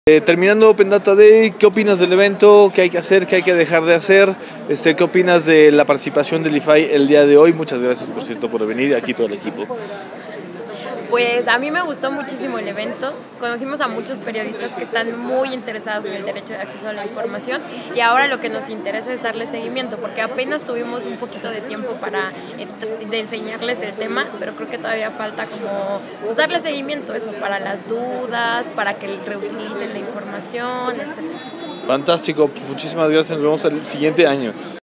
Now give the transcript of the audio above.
Terminando Open Data Day, ¿qué opinas del evento? ¿Qué hay que hacer? ¿Qué hay que dejar de hacer? ¿Qué opinas de la participación del IFAI el día de hoy? Muchas gracias, por cierto, por venir, aquí todo el equipo. Pues a mí me gustó muchísimo el evento, conocimos a muchos periodistas que están muy interesados en el derecho de acceso a la información y ahora lo que nos interesa es darle seguimiento, porque apenas tuvimos un poquito de tiempo para de enseñarles el tema, pero creo que todavía falta como pues, darle seguimiento, eso, para las dudas, para que reutilicen la información, etc. Fantástico, muchísimas gracias, nos vemos el siguiente año.